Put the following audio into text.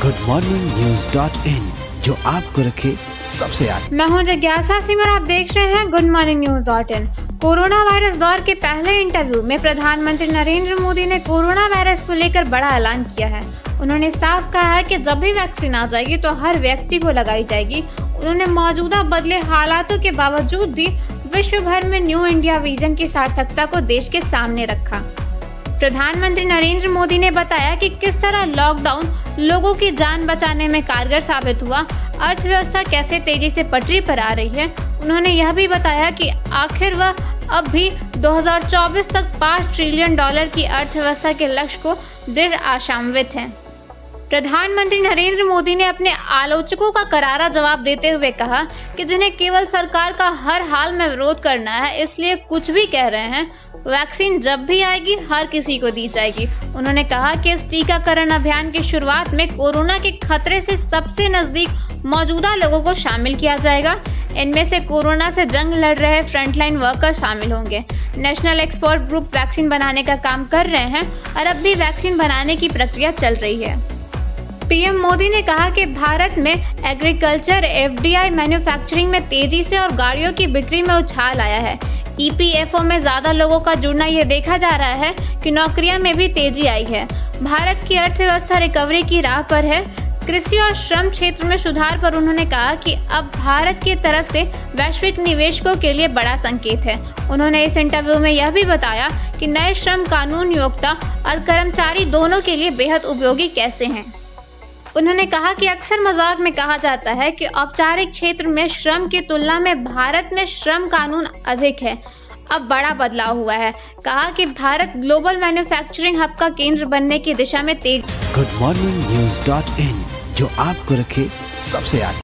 goodmorningnews.in, जो आपको रखे सबसे आगे। मैं हूं जिज्ञासा सिंह और आप देख रहे हैं goodmorningnews.in। कोरोना वायरस दौर के पहले इंटरव्यू में प्रधानमंत्री नरेंद्र मोदी ने कोरोना वायरस को लेकर बड़ा ऐलान किया है। उन्होंने साफ कहा है कि जब भी वैक्सीन आ जाएगी तो हर व्यक्ति को लगाई जाएगी। उन्होंने मौजूदा बदले हालातों के बावजूद भी विश्व भर में न्यू इंडिया विजन की सार्थकता को देश के सामने रखा। प्रधानमंत्री नरेंद्र मोदी ने बताया कि किस तरह लॉकडाउन लोगों की जान बचाने में कारगर साबित हुआ, अर्थव्यवस्था कैसे तेजी से पटरी पर आ रही है। उन्होंने यह भी बताया कि आखिर वह अब भी 2024 तक $5 ट्रिलियन की अर्थव्यवस्था के लक्ष्य को दृढ़ आशान्वित है। प्रधानमंत्री नरेंद्र मोदी ने अपने आलोचकों का करारा जवाब देते हुए कहा कि जिन्हें केवल सरकार का हर हाल में विरोध करना है, इसलिए कुछ भी कह रहे हैं। वैक्सीन जब भी आएगी हर किसी को दी जाएगी। उन्होंने कहा कि इस टीकाकरण अभियान की शुरुआत में कोरोना के खतरे से सबसे नजदीक मौजूदा लोगों को शामिल किया जाएगा। इनमें से कोरोना से जंग लड़ रहे फ्रंटलाइन वर्कर शामिल होंगे। नेशनल एक्सपर्ट ग्रुप वैक्सीन बनाने का काम कर रहे हैं और अब भी वैक्सीन बनाने की प्रक्रिया चल रही है। पीएम मोदी ने कहा कि भारत में एग्रीकल्चर एफडीआई मैन्युफैक्चरिंग में तेजी से और गाड़ियों की बिक्री में उछाल आया है। ईपीएफओ में ज्यादा लोगों का जुड़ना ये देखा जा रहा है कि नौकरियों में भी तेजी आई है। भारत की अर्थव्यवस्था रिकवरी की राह पर है। कृषि और श्रम क्षेत्र में सुधार पर उन्होंने कहा कि अब भारत की तरफ से वैश्विक निवेशकों के लिए बड़ा संकेत है। उन्होंने इस इंटरव्यू में यह भी बताया कि नए श्रम कानून नियोक्ता और कर्मचारी दोनों के लिए बेहद उपयोगी कैसे हैं। उन्होंने कहा कि अक्सर मजाक में कहा जाता है कि औपचारिक क्षेत्र में श्रम की तुलना में भारत में श्रम कानून अधिक है। अब बड़ा बदलाव हुआ है। कहा कि भारत ग्लोबल मैन्युफैक्चरिंग हब का केंद्र बनने की दिशा में तेज। goodmorningnews.in, जो आपको रखे सबसे आगे।